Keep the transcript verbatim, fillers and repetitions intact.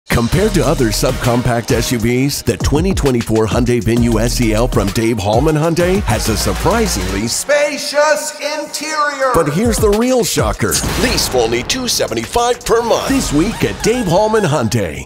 Compared to other subcompact S U Vs, the twenty twenty-four Hyundai Venue S E L from Dave Hallman Hyundai has a surprisingly spacious interior. But here's the real shocker. Lease for only two hundred seventy-five dollars per month this week at Dave Hallman Hyundai.